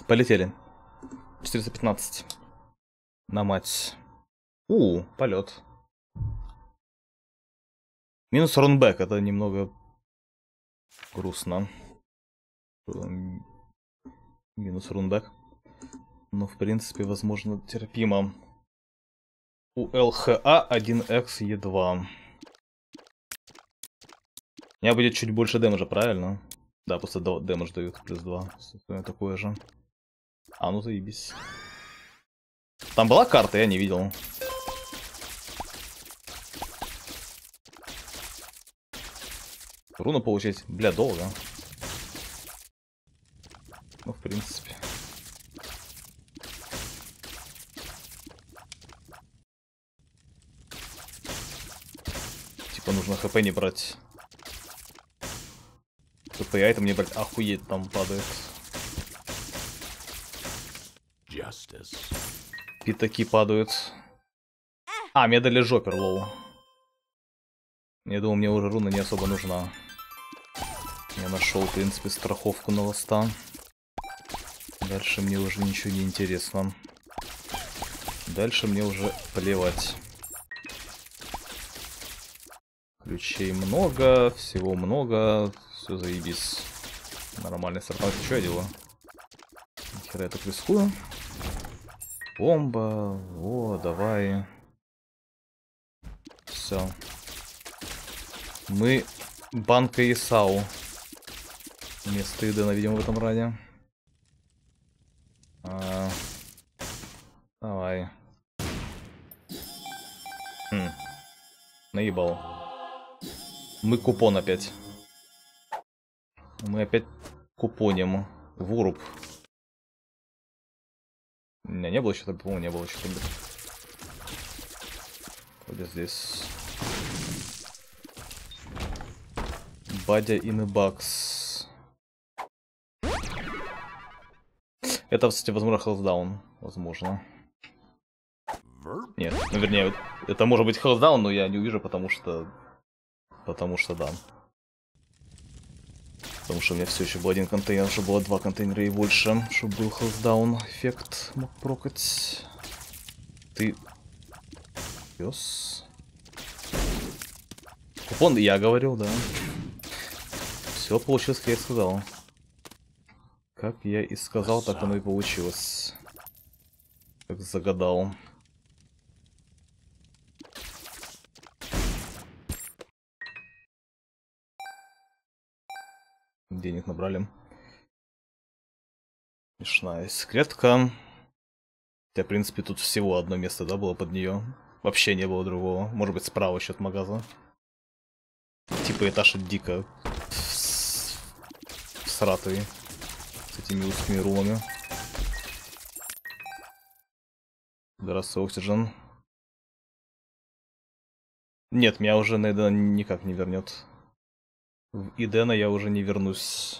Полетели. 415. На мать. Полет. Минус рунбэк, это немного грустно. Минус рунбэк. Но в принципе, возможно, терпимо. У ЛХА 1Х-Е2. У меня будет чуть больше дэмэджа, правильно? Да, просто дэмэдж дают, плюс 2. Такое же. Ну заебись. Там была карта, я не видел. Руну получить, бля, долго. Ну, в принципе. Типа нужно хп не брать. ХП айтем не брать, охуеть, там падает. Пятаки падают. Мне дали жопер, лоу. Я думал, мне уже руна не особо нужна. Я нашел, в принципе, страховку на ласта. Дальше мне уже ничего не интересно. Дальше мне уже плевать. Ключей много, всего много. Все заебись. Нормальный стартап. Что я делаю? Нихера я так рискую. Бомба. Давай. Все. Мы банка и САУ. Вместо Идена, видимо, в этом раде. Давай. Наебал. Мы купон опять. Мы опять купоним. Вуруб. Не было что-то, по-моему, не было что-то. Вроде здесь. Бадя in a box. Это, кстати, возможно, хелсдаун. Возможно. Нет, ну вернее, это может быть хелсдаун, но я не увижу, потому что да. Потому что у меня все еще был один контейнер, чтобы было 2 контейнера и больше, чтобы был хелсдаун эффект мог прокать. Ты... Пёс. Купон я говорил, да. Все получилось, как я и сказал. Как я и сказал, так оно и получилось. Как загадал. Денег набрали. Смешная секретка. Хотя, в принципе, тут всего одно место, да, было под нее. Вообще не было другого. Может быть, справа еще от магаза. Типа этаж от Дика. Всратый. С этими узкими румами. Здравствуй, Oxygen. Нет, меня уже на Эдена никак не вернет. В Эдена я уже не вернусь.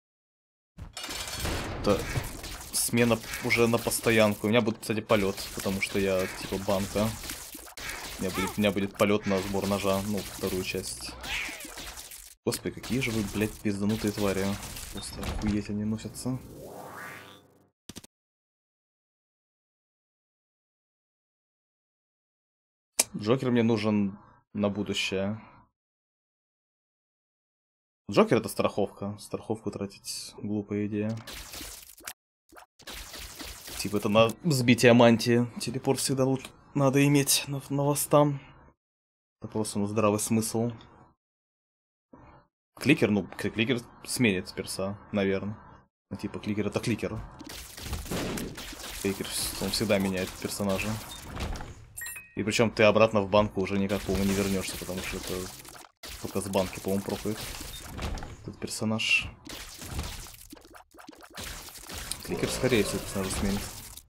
Это смена уже на постоянку. У меня будет, кстати, полет, потому что я типа банка. У меня будет полет на сбор ножа, ну, вторую часть. Господи, какие же вы, блядь, пизданутые твари. Просто охуеть они носятся. Джокер мне нужен на будущее. Джокер это страховка. Страховку тратить глупая идея. Типа это на сбитие мантии. Телепорт всегда надо иметь на ластам. Это просто здравый смысл. Кликер, ну, кликер сменит перса, наверное. Ну, типа кликер это кликер. Кликер, он всегда меняет персонажа. И причем ты обратно в банку уже никак, по-моему, не вернешься, потому что это только с банки, по-моему, прокает этот персонаж. Кликер скорее всего персонажа сменит.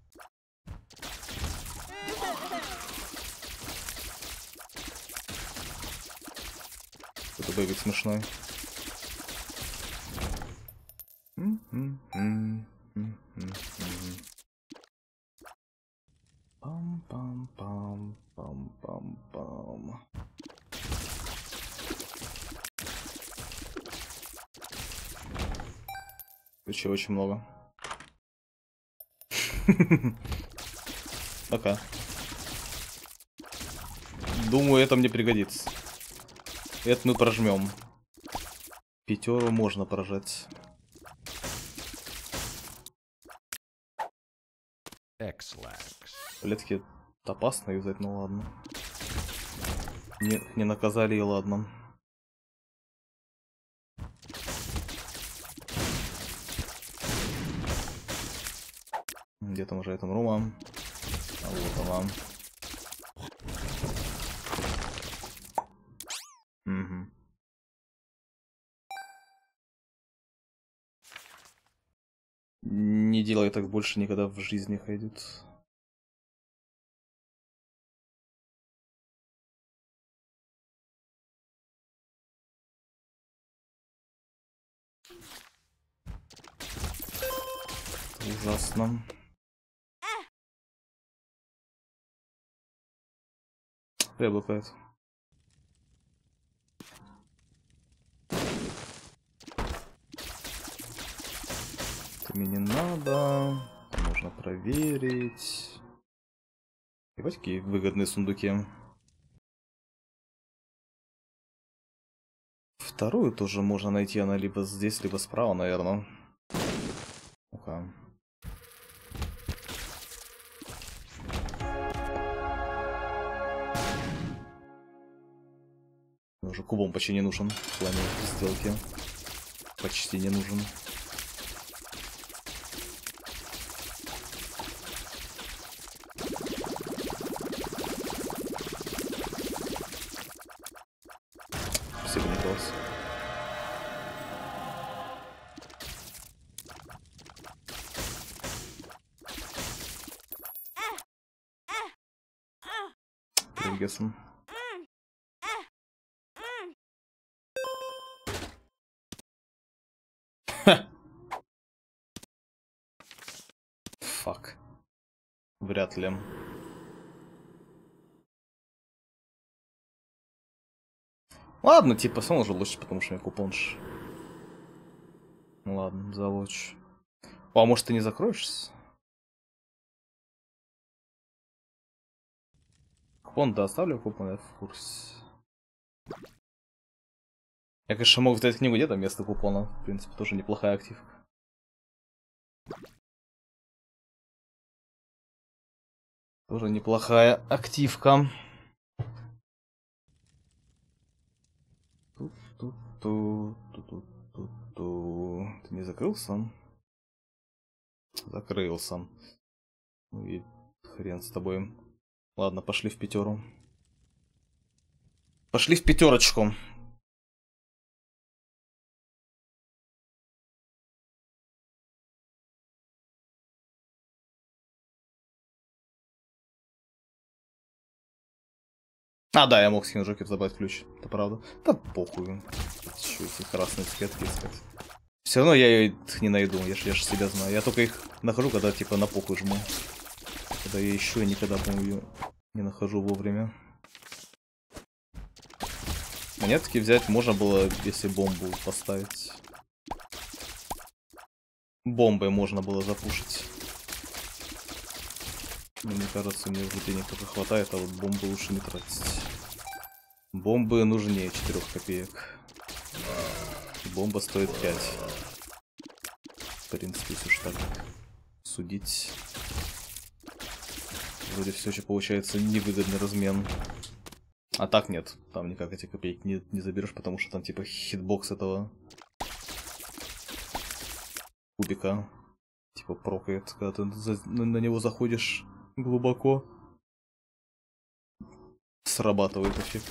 Это бегает смешной. Пам-пам-пам-пам-пам-пам. Ключей очень много. Пока. Думаю, это мне пригодится. Это мы прожмем. Пятеру можно прожать. Таблетки опасно юзать, ну ладно. Не наказали, и ладно. Где там уже этом рума? А вот она. Угу. Не делай так больше никогда в жизни, ходит. Ужасно. Яблокает. Это мне не надо. Можно проверить. И вот какие выгодные сундуки. Вторую тоже можно найти, она либо здесь, либо справа, наверное. Ну-ка. Уже кубом почти не нужен в плане сделки. Почти не нужен. Спасибо, Николас. Гессен. Фак. Вряд ли. Ладно, типа, сам уже лучше, потому что у меня купонш. Ну ладно, залочь. О, а может ты не закроешься? Купон, да, оставлю купон, я в курсе. Я, конечно, мог взять книгу, где там место купона. В принципе, тоже неплохая активка. Тоже неплохая активка. Ты не закрылся? Закрылся. Ну и хрен с тобой. Ладно, пошли в пятеру. Пошли в пятерочку. А, да, я мог с Хинджокер забрать ключ. Это правда. Да похуй. Еще эти красные цветки искать. Все равно я их не найду, я ж себя знаю. Я только их нахожу, когда типа на похуй жму. Когда я ищу, я никогда, по-моему, не нахожу вовремя. Монетки взять можно было, если бомбу поставить. Бомбой можно было запушить. Но мне кажется, мне уже денег только хватает, а вот бомбы лучше не тратить. Бомбы нужнее 4 копеек. Бомба стоит 5. В принципе, если уж так судить. Вроде все еще получается невыгодный размен. А так нет, там никак эти копейки не заберешь, потому что там типа хитбокс этого кубика типа прокает, когда ты на него заходишь глубоко. Срабатывает эффект.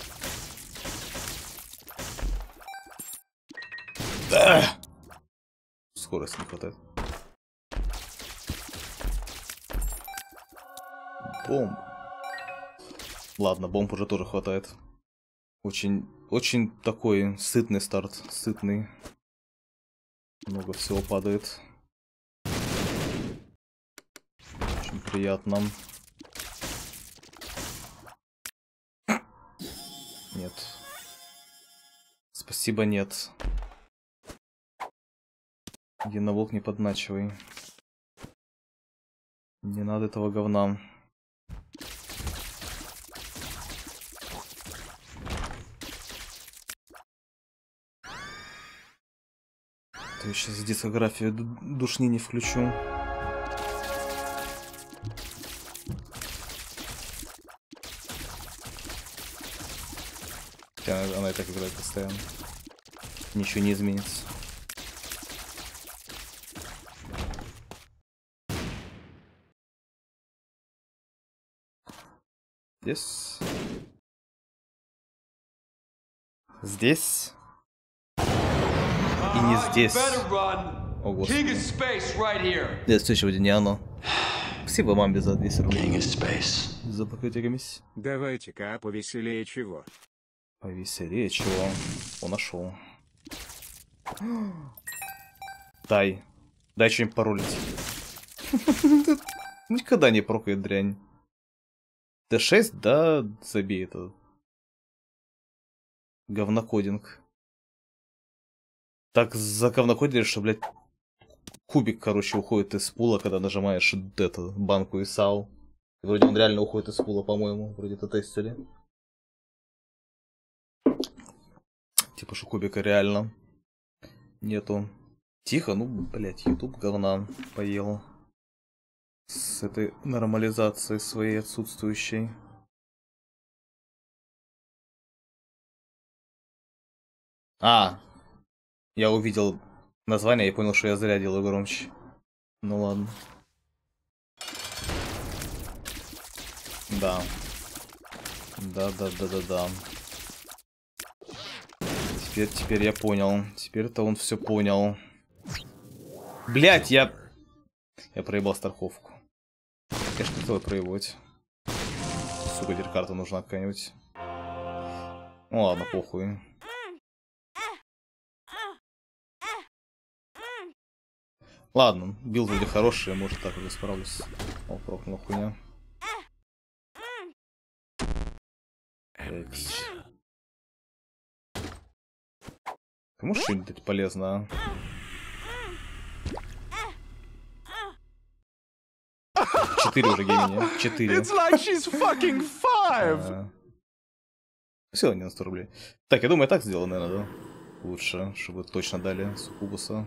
Да! Скорость не хватает. Бомб. Ладно, бомб уже тоже хватает. Очень такой сытный старт. Сытный. Много всего падает. Очень приятно. Нет. Спасибо, нет. Единоволк не подначивай. Не надо этого говна. То я сейчас дискографию душни не включу. Она и так играет постоянно. Ничего не изменится. Здесь. Здесь. И не здесь. О, господи. Здесь все сегодня не оно. Спасибо маме за 200 рублей. За покрытие комиссии. Давайте-ка повеселее чего. Повеселее чего? Он нашел. Дай. Дай что-нибудь паролить. Никогда не прокает дрянь. Д6, да, забей это. Говнокодинг. Так заговнокодили, что, блядь, кубик, короче, уходит из пула, когда нажимаешь эту банку ИСАУ. Вроде он реально уходит из пула, по-моему. Вроде это тестили. Типа, что кубика реально нету. Тихо, ну, блядь, YouTube говна поел. С этой нормализацией своей отсутствующей. А, я увидел название и понял, что я зря делаю громче. Ну ладно. Да. Да. Теперь я понял. Теперь-то он все понял. Блять, я проебал страховку. Конечно, кто проебать. Сука, теперь карта нужна какая-нибудь. Ну ладно, похуй. Ладно, билд вроде хороший, может так уже справлюсь. О, прокнула хуйня. Ты можешь что-нибудь дать полезное, а? 4 уже геймини. 4. Все, не на 100 рублей. Так, я думаю, так сделано, наверное, да? Лучше, чтобы точно дали суккубуса.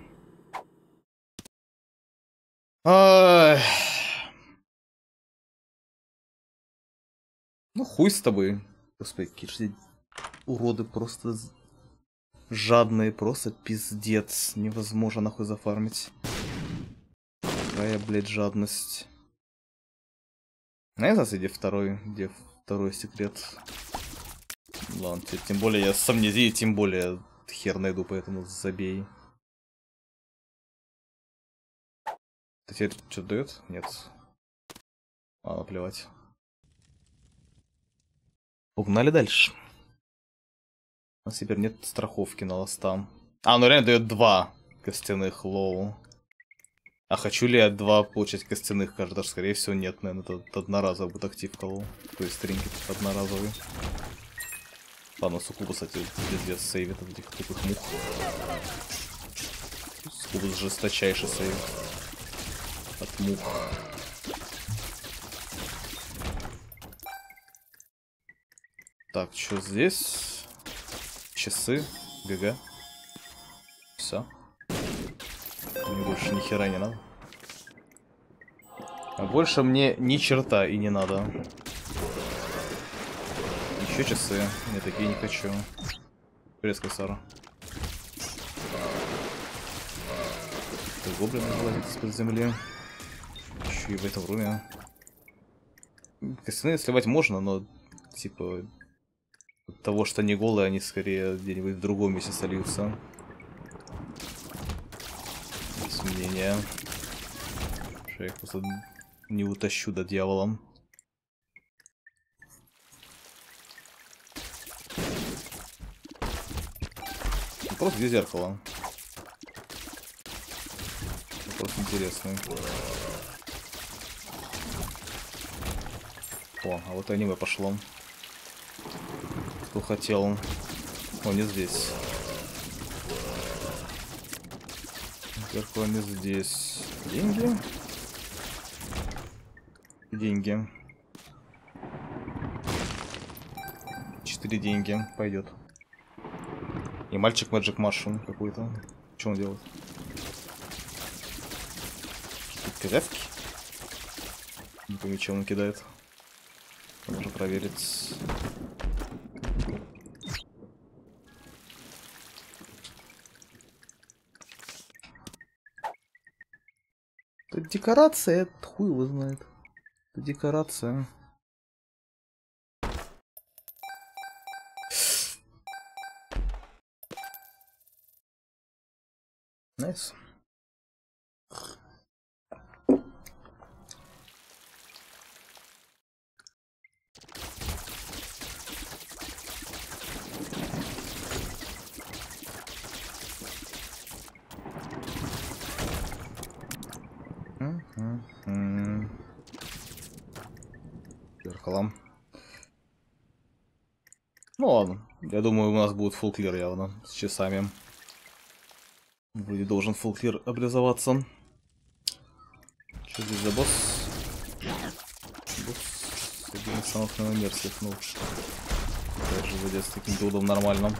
Ну, хуй с тобой. Господи, какие уроды просто жадные, просто пиздец. Невозможно нахуй зафармить. Какая, блядь, жадность. Я знаю, где второй секрет. Ладно, тем более я с амнезией, тем более хер найду, поэтому забей. Это теперь что-то дает? Нет. Ладно, плевать. Погнали дальше. У нас теперь нет страховки на ласта. А, ну реально дает 2 костяных лоу. А хочу ли я 2 получать костяных? Кажется, даже скорее всего нет, наверное, это одноразовый будет активка лоу. То есть тринкет одноразовый. Ладно, суккубус, кстати, пиздец сейвит от этих тупых мух. Суккубус жесточайший сейв. От мух. Так, что здесь? Часы. ГГ. Все. Мне больше ни хера не надо. А больше мне ни черта и не надо. Еще часы. Нет, такие не хочу. Привет, Кайсара. Гоблин вылазит из-под земли. Еще и в этом руме. Костяные сливать можно, но типа от того, что они голые, они скорее где-нибудь в другом месте сольются. Без мнения. Что я их просто не утащу до дьявола. Вопрос, где зеркало? Вопрос интересный. О, а вот аниме пошло. Кто хотел. О, не здесь. Зеркало не здесь. Деньги? деньги. 4 деньги. Пойдет. И мальчик Magic Mushroom какой-то. Что он делает? Пирявки? Не помню, чем он кидает. Можно проверить. Это декорация, это хуй его знает. Это декорация. Найс. Зеркало. Ну ладно. Я думаю, у нас будет full clear явно. С часами. Вроде должен full clear образоваться. Что здесь за босс? Босс. Один из самых, наверное, мерзких. Ну, даже вроде с таким дудом нормально.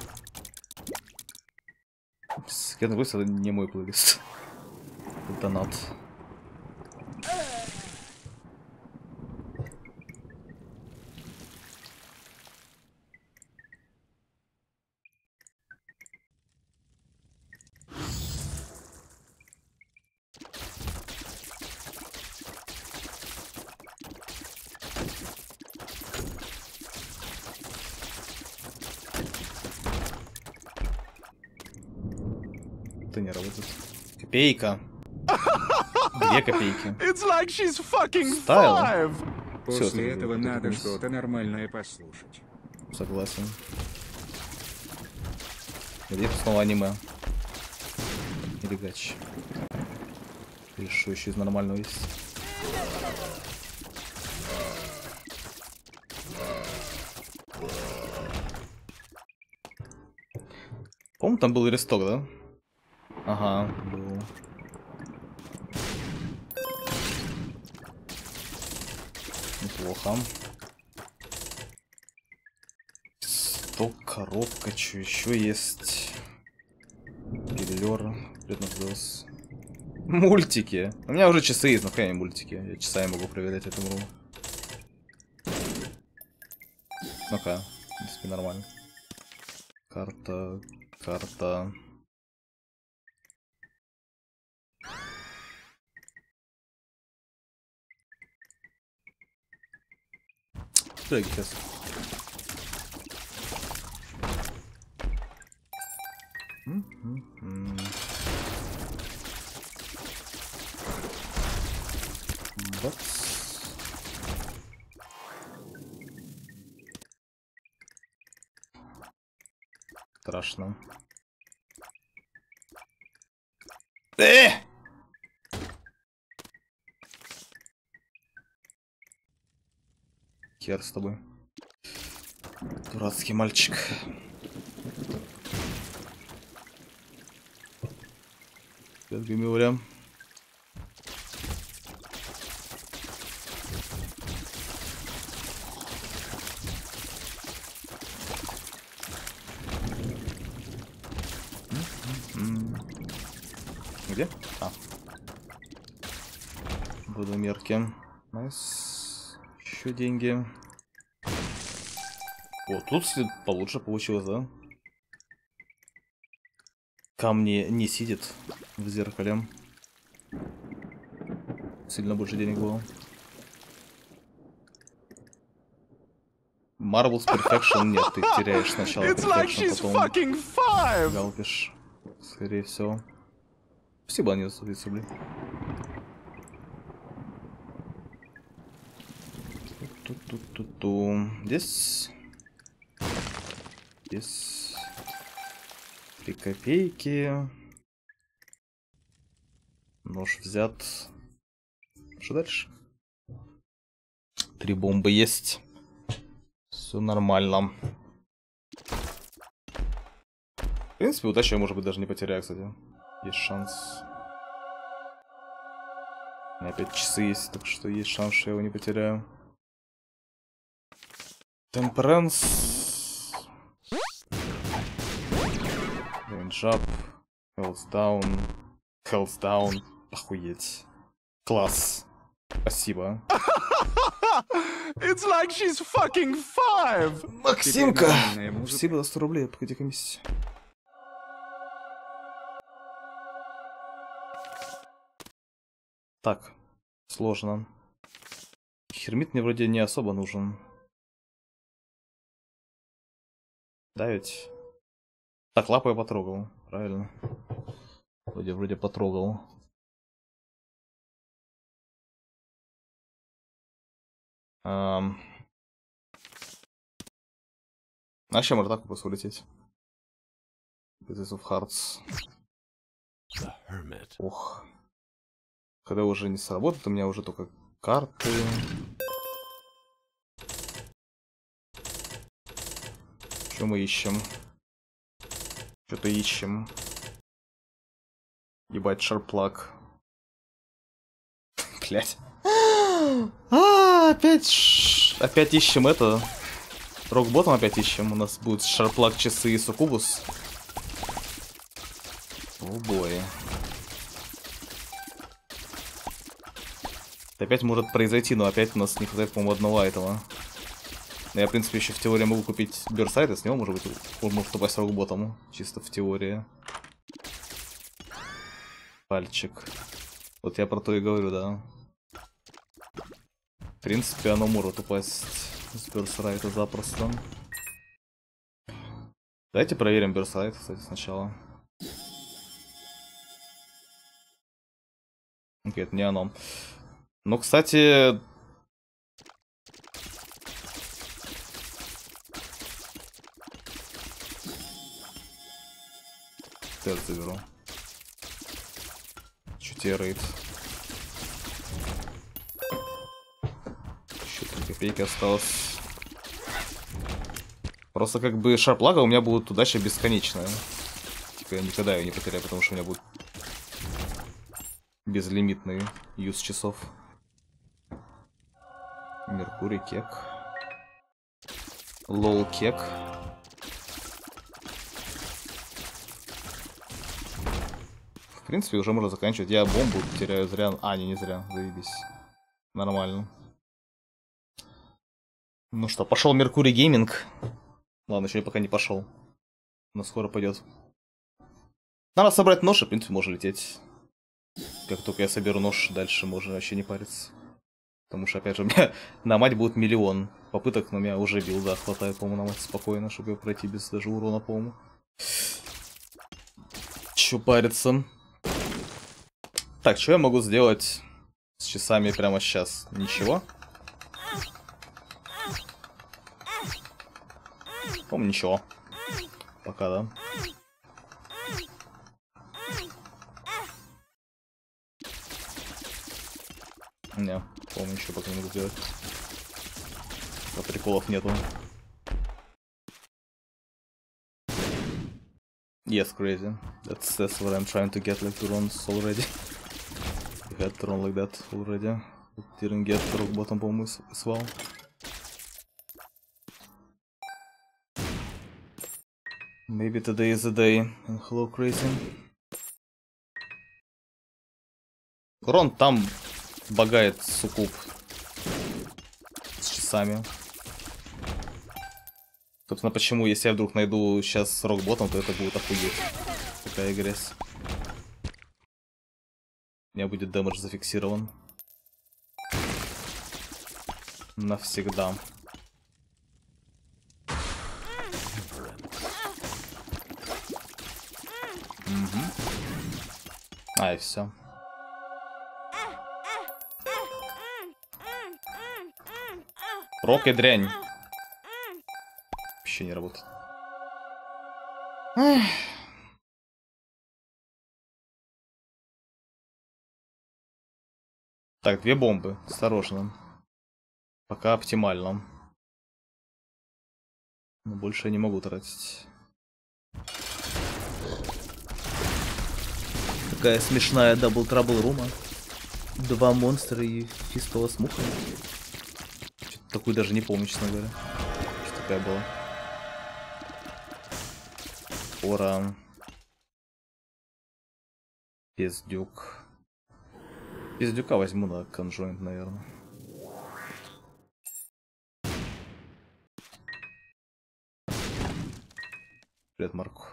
Секретный гость — это не мой плейлист. Это донат. Это не работает. Копейка. 2 копейки. Стайл. После этого надо что-то нормальное послушать. Согласен. Где снова аниме? Или гач? Или что еще из нормального есть? По-моему, там был ресток, да? Ага, был. Неплохо. Сток, коробка, что еще есть? Пиллер, предназос. Мультики. У меня уже часы есть, но какие мультики. Я часами могу проверять эту игру. Ну-ка, в принципе, нормально. Карта, карта. Треки сейчас. Бац. Страшно. Хер с тобой. Дурацкий мальчик. Гамиуля. Где? А. Буду мерки. Найс. Еще деньги. Вот тут получше получилось, да? Камни не сидит в зеркале. Сильно больше денег было. Marvel's Perfection нет, ты теряешь сначала Perfection, потом галпишь. Скорее всего. Спасибо, они за 30 рублей. Здесь. Здесь. 3 копейки. Нож взят. Что дальше? 3 бомбы есть. Все нормально. В принципе, удачу я, может быть, даже не потеряю, кстати. Есть шанс. У меня опять часы есть, так что есть шанс, что я его не потеряю. Temperance. Range up. Health down. Health down. Охуеть. Класс. Спасибо. It's like she's fucking 5! Максимка! нормальная музыка. Спасибо за 100 рублей, погоди комиссии. Так, сложно. Хермит мне вроде не особо нужен. Да ведь? Так, лапу я потрогал, правильно? Вроде потрогал. А еще можно так просто улететь. Business of Hearts. Ох. Когда уже не сработает, у меня уже только карты. Что мы ищем? Что-то ищем. Ебать, шарплак. Блять. Опять ищем это. Рокботом опять ищем. У нас будет шарплак, часы и суккубус. О бой. Опять может произойти, но опять у нас не хватает, по-моему, одного этого. Я, в принципе, еще в теории могу купить Берсайд, и с него, может быть, он может попасть рокботом. Чисто в теории. Пальчик. Вот я про то и говорю, да. В принципе, оно может упасть с Берсайда запросто. Давайте проверим Берсайд, кстати, сначала. Окей, это не оно. Ну, кстати... Тест заберу. Чё тебе рейд? Еще 3 копейки осталось. Просто как бы шарплага у меня будет удача бесконечная. Типа я никогда ее не потеряю, потому что у меня будет безлимитный юз часов. Меркурий кек. Лол кек. В принципе, уже можно заканчивать. Я бомбу теряю зря. А, не зря. Заебись. Нормально. Ну что, пошел Меркурий гейминг. Ладно, еще пока не пошел. Но скоро пойдет. Надо собрать нож, и в принципе можно лететь. Как только я соберу нож, дальше можно вообще не париться. Потому что, опять же, у меня на мать будет миллион попыток, но у меня уже билда хватает, по-моему, на мать спокойно, чтобы ее пройти без даже урона, по-моему. Чё париться? Так, что я могу сделать с часами прямо сейчас? Ничего? По-моему, ничего. Пока, да. Не, по-моему, ничего пока не могу сделать. А приколов нету. Yes, crazy. That's what I'm trying to get, like, to runs already. You had to run like that already. But didn't get rock bottom, по-моему, as well. Maybe today is the day. And hello, crazy. Рон там багает суккуб с часами. Собственно, почему, если я вдруг найду сейчас рок-ботом, то это будет охуеть. Такая грязь. У меня будет дэмэдж зафиксирован. Навсегда. Угу. А, и все. Рок и дрянь. Вообще не работает. Так, 2 бомбы. Осторожно. Пока оптимально. Но больше я не могу тратить. Такая смешная дабл-трабл рума. Два монстра и фистола с мухой. Такую даже не помню, честно говоря. Что такая была. Ора. Пиздюк. Пиздюка возьму на конжоинт, наверное. Привет, Марку.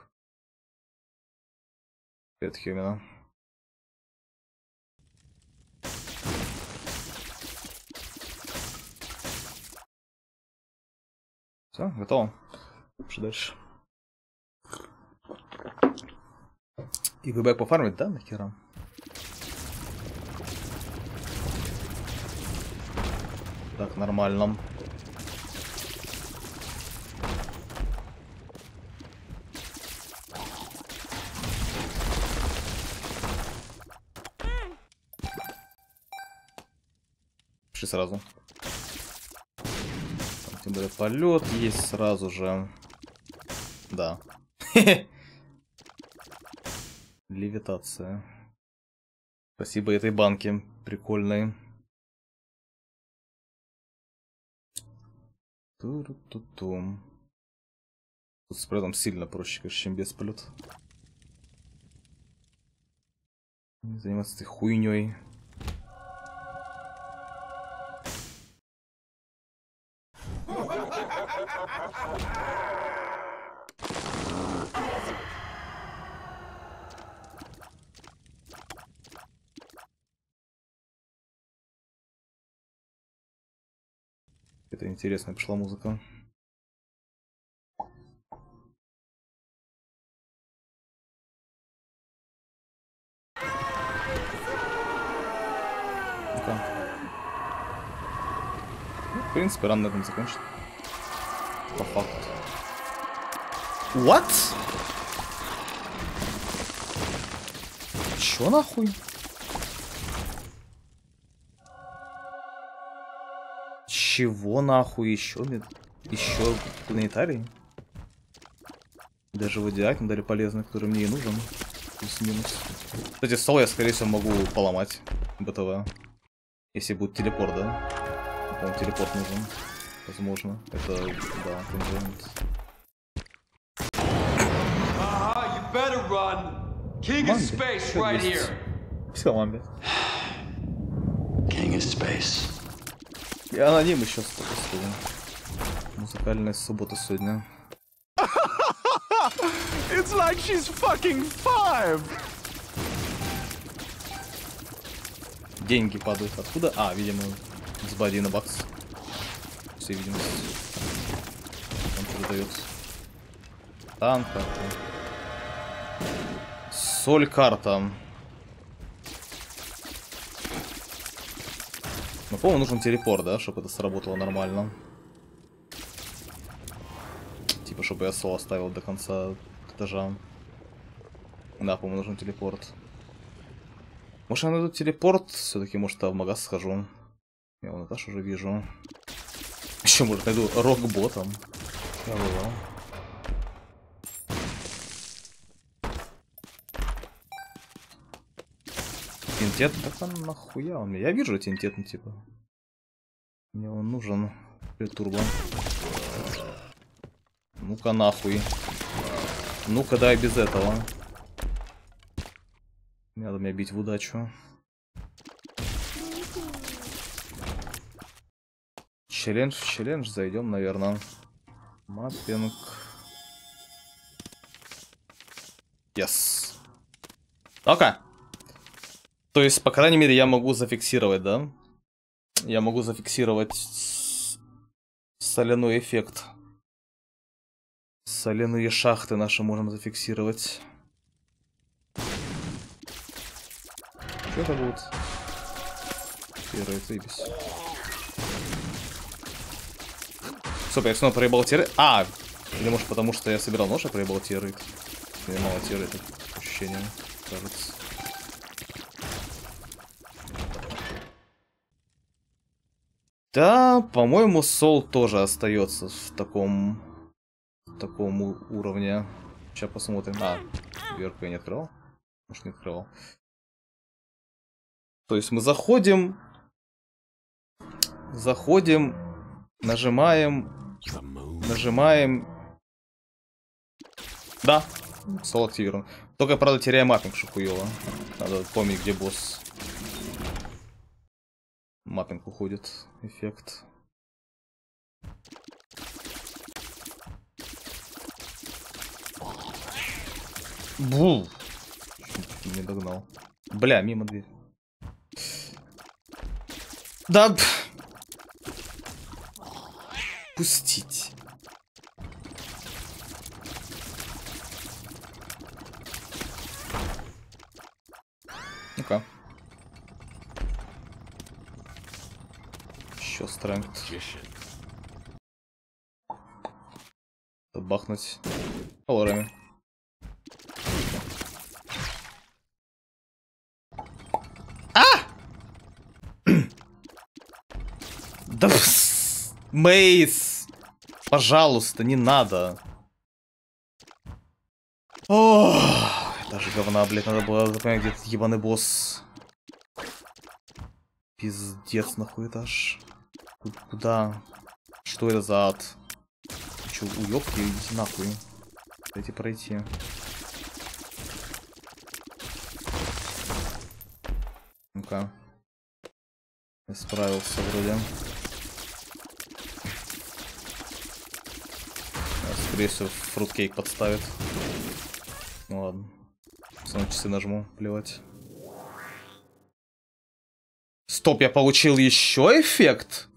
Привет, Хьюмина. Все, готово. Что дальше? И выбэк пофармить, да, нахера? Так, нормально. Пиши сразу. Там, тем более полет есть сразу же. Да. Левитация. Спасибо этой банке прикольной. Ту-ру-ту-тум. Тут с полетом сильно проще, конечно, чем без полета. Не заниматься этой хуйней. Это интересная пошла музыка. Ну-ка. Ну, в принципе, ран на этом закончен. По факту. What? Чё нахуй? Чего нахуй еще? Еще планетарий? Даже водяк дали полезный, который мне и нужен. Плюс-минус. Кстати, стол я, скорее всего, могу поломать. БТВ. Если будет телепорт, да? По-моему, телепорт нужен. Возможно. Это, да, конжент. Все, мамби. King of Space. И аноним еще столько. Музыкальная суббота сегодня. It's like she's fucking 5! Деньги падают откуда? А, видимо, с бади на бакс. Все видимости. Он что-то дает. Танк карта. Соль карта. Ну, по-моему, нужен телепорт, да, чтобы это сработало нормально. Типа, чтобы я соло оставил до конца этажа. Да, по-моему, нужен телепорт. Может, я найду телепорт? Все-таки, может, я в магаз схожу. Я вон этаж уже вижу. Еще, может, найду рок-ботом. Тинтет? Так он нахуя он мне? Я вижу тинтет, ну типа. Мне он нужен. Турбо. Ну-ка нахуй. Ну-ка дай без этого. Не надо меня бить в удачу. Челлендж в челлендж зайдем, наверное. Маппинг. Yes. Ну-ка. То есть, по крайней мере, я могу зафиксировать, да? Я могу зафиксировать соляной эффект. Соляные шахты наши можем зафиксировать. Что это будет? Первый, заебись. Стоп, я снова проебал тиры. А! Или может потому, что я собирал нож, я проебал тиры. Мне мало тиры, это ощущение, кажется. Да, по-моему, сол тоже остается в таком уровне. Сейчас посмотрим. А, дверку я не открывал? Может, не открывал. То есть мы заходим, нажимаем. Да, стол активирован. Только, правда, теряем маппинг, что хуёво. Надо помнить, где босс. Маппинг уходит. Эффект. Бу! Не догнал. Бля, мимо дверь. Да. Пустить. Ну-ка. Еще стрэнкт. Бахнуть полорами. Да, Мейс, пожалуйста, не надо. О, даже говна, блядь, надо было запомнить, где этот ебаный босс. Пиздец, нахуй этаж. Куда? Что это за ад? Че, уёбки, идите нахуй. Дайте пройти. Ну-ка. Я справился вроде. Скорее всего, фруткейк подставит. Ну ладно. Все на часы нажму, плевать. Стоп, я получил еще эффект?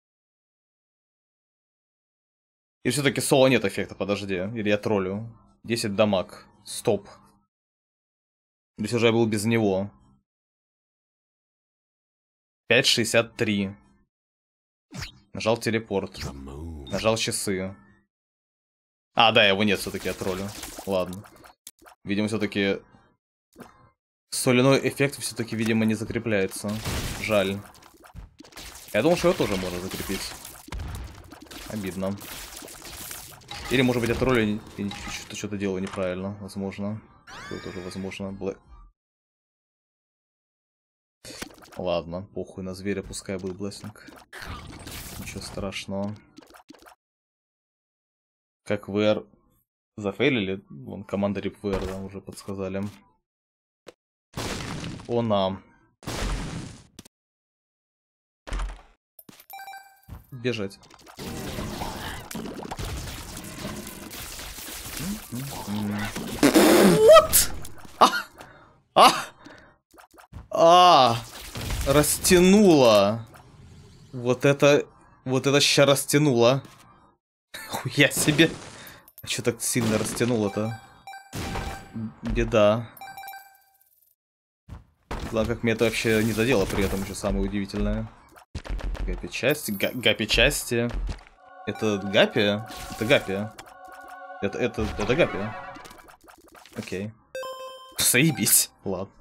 И все-таки соло нет эффекта, подожди. Или я троллю. 10 дамаг. Стоп. То есть уже я был без него. 5.63. Нажал телепорт. Нажал часы. А, да, его нет, все-таки я троллю. Ладно. Видимо, все-таки соляной эффект все-таки, видимо, не закрепляется. Жаль. Я думал, что его тоже можно закрепить. Обидно. Или, может быть, я троллю и что-то делаю неправильно. Возможно. Это тоже возможно. Ладно, похуй на зверя, пускай будет блессинг. Ничего страшного. Как VR зафейлили? Вон, команда RipVR, да, уже подсказали. Она. Бежать. What? Растянуло. Вот это ща растянуло. Хуя себе. А чё так сильно растянуло-то? Беда. Ладно, как мне это вообще не задело при этом, еще самое удивительное. Гапи-части. Гапи-части. Это Гапи? Это Гапи. Это Гапи. Окей. Заебись. Ладно.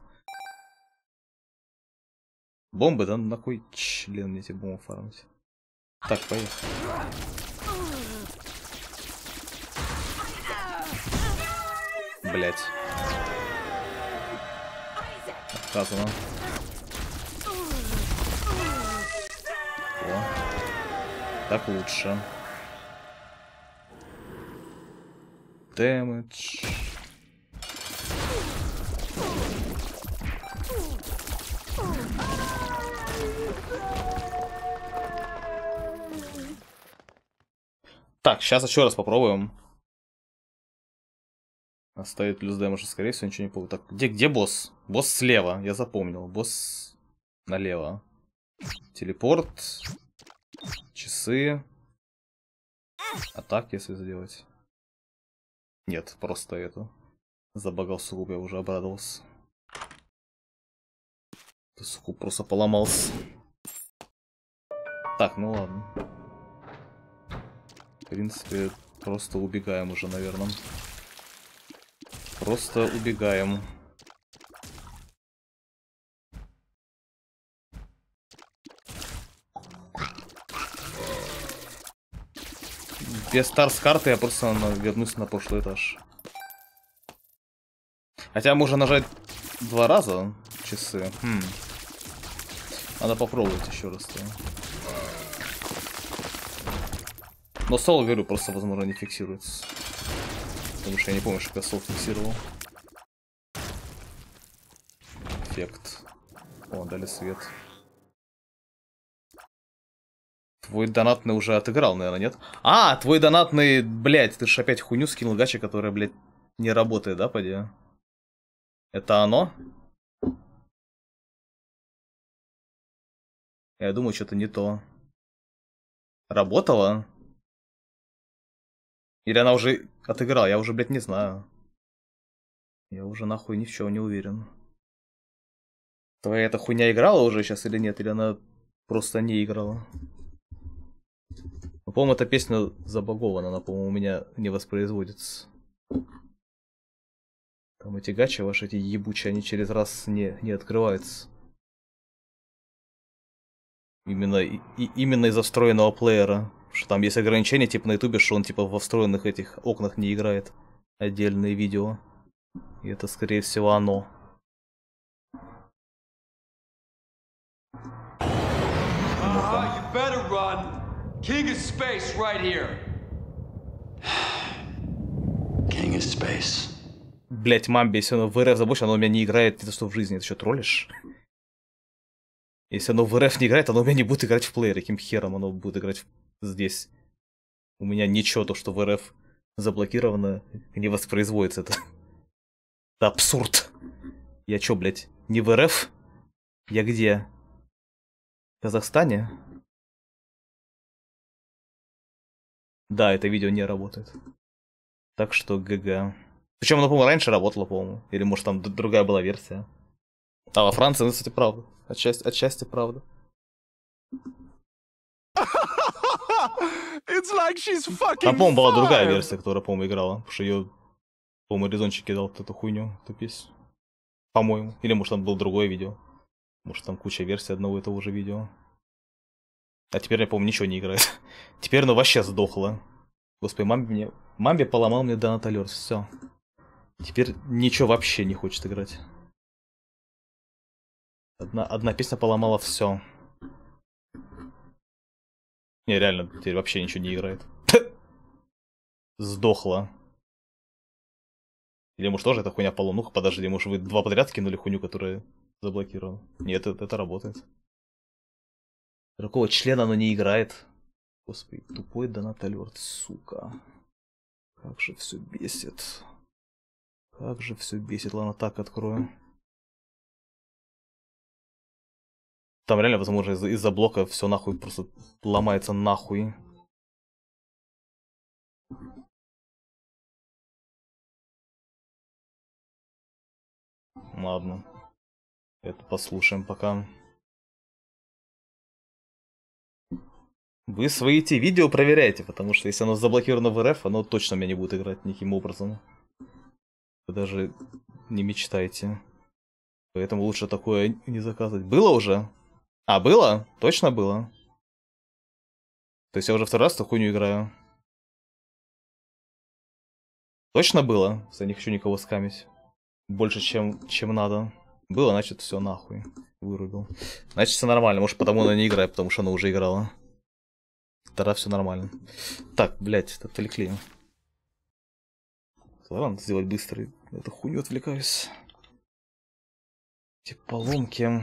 Бомбы, да? Нахуй член мне эти бомбы фармить. Так, поехали. Блять. Отказано. О. Так лучше. Дэмэдж. Так, сейчас еще раз попробуем. Оставить плюс дэмэдж, скорее всего, ничего не получится. Так, где босс? Босс слева, я запомнил. Босс налево. Телепорт. Часы. Атак, если сделать. Нет, просто это. Забагал сугуб, я уже обрадовался. Сугуб просто поломался. Так, ну ладно. В принципе, просто убегаем уже, наверное. Просто убегаем. Без старс карты я просто вернусь на прошлый этаж. Хотя можно нажать 2 раза часы. Надо попробовать еще раз. Да. Но соло, говорю, просто, возможно, не фиксируется. Потому что я не помню, что я сол фиксировал. Эффект. О, дали свет. Твой донатный уже отыграл, наверное, нет? А, твой донатный, блядь, ты ж опять хуйню скинул гачи, которая, блядь, не работает, да, поди? Это оно? Я думаю, что-то не то. Работала? Или она уже отыграла? Я уже, блядь, не знаю. Я уже нахуй ни в чем не уверен. Твоя эта хуйня играла уже сейчас или нет? Или она просто не играла? По-моему, эта песня забагована, она, по-моему, у меня не воспроизводится. Там эти гачи ваши, эти ебучие, они через раз не открываются. Именно из-за встроенного плеера. Что там есть ограничения, типа на ютубе, что он типа во встроенных этих окнах не играет отдельные видео. И это, скорее всего, оно. You better run. King of space right here. King of space. Блять, мамби, если оно в РФ забочь, оно у меня не играет, это что в жизни, ты что, троллишь? Если оно в РФ не играет, оно у меня не будет играть в плеере, каким хером оно будет играть здесь. У меня ничего, то, что в РФ заблокировано, не воспроизводится это. Это абсурд. Я чё, блять, не в РФ? Я где? В Казахстане? Да, это видео не работает. Так что ГГ. Причем оно, по-моему, раньше работало, по-моему. Или, может, там другая была версия. А во Франции, ну, кстати, правда. Отчасти правда. Там, по-моему, была другая версия, которая, по-моему, играла. Потому что ее, по-моему, резончик кидал эту хуйню, эту песню. По-моему. Или, может, там было другое видео. Может, там куча версий одного и того же видео. А теперь, я помню, ничего не играет. Теперь оно вообще сдохло. Господи, мамби поломал мне донат алерт. Все. Теперь ничего вообще не хочет играть. Одна песня поломала все. Не, реально, теперь вообще ничего не играет. Сдохла. Или может тоже эта хуйня поломнуха? Подожди, может вы два подряд кинули хуйню, которая заблокирована? Нет, это работает. Какого члена оно не играет? Господи, тупой донат алерт, сука. Как же все бесит. Как же все бесит. Ладно, так открою. Там реально, возможно, из-за блока все нахуй просто ломается нахуй. Ладно. Это послушаем пока. Вы свои эти видео проверяйте, потому что если оно заблокировано в РФ, оно точно у меня не будет играть никаким образом. Вы даже не мечтайте. Поэтому лучше такое не заказывать. Было уже? А, было? Точно было? То есть я уже второй раз в такую хуйню играю. Точно было? Я не хочу никого скамить. Больше, чем надо. Было, значит, все нахуй. Вырубил. Значит, все нормально. Может, потому она не играет, потому что она уже играла. Тогда все нормально. Так, блядь, отвлекли. Ладно, надо сделать быстро. Эту хуйню отвлекаюсь. Эти поломки.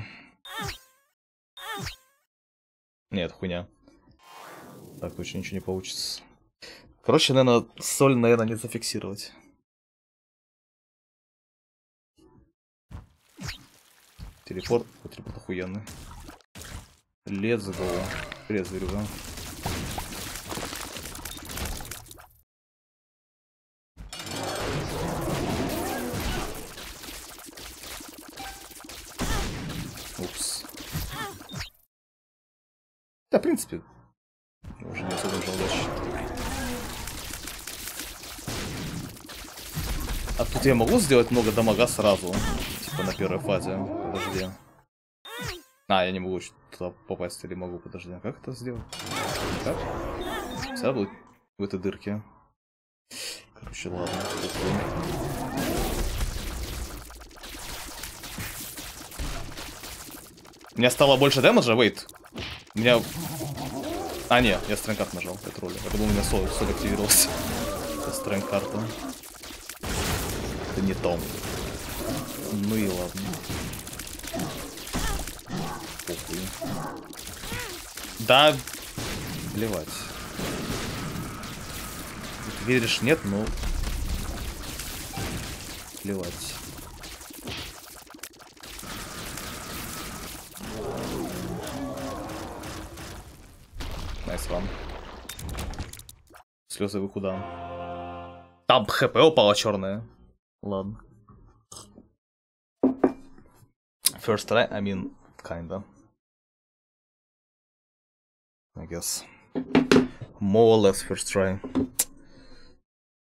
Нет, хуйня. Так, точно ничего не получится. Короче, наверное, соль, наверное, не зафиксировать. Телепорт охуенный. Let's go. Привет, зверюга. Упс. Да, в принципе, уже не особо нужно удачи. А тут я могу сделать много дамага сразу? Типа на первой фазе. Подожди. А, я не могу туда попасть или могу, подожди. А как это сделать? Так? Всегда будет в этой дырке. Короче, ладно. У меня стало больше дэмэджа, wait. У меня... А, не, я стрэнг-карт нажал, это роли. Я думал, у меня соль активировался. Это стрэнг-карта. Это не то. Ну и ладно. Похуй. Да, плевать. Ты веришь, нет, но... Плевать. Найс ран. Слезы вы куда? Там хп упало черное. Ладно. First try, I mean, kinda. I guess. More or less first try.